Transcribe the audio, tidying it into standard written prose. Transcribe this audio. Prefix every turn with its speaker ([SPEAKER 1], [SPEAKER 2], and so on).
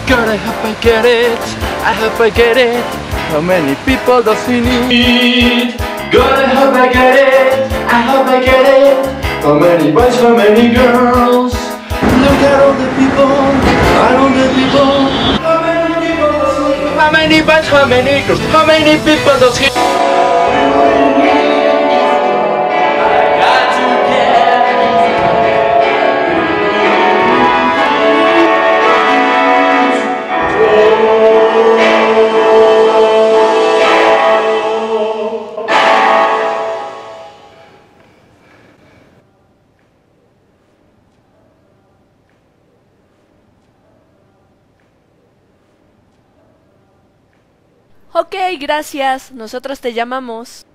[SPEAKER 1] God, I hope I get it. I hope I get it. How many people does he need? God, I hope I get it. I hope I get it. How many boys, how many girls? Look at all the people, at all the people. How many people does he need? How many boys, how many girls? How many people does he need?
[SPEAKER 2] Ok, gracias. Nosotros te llamamos.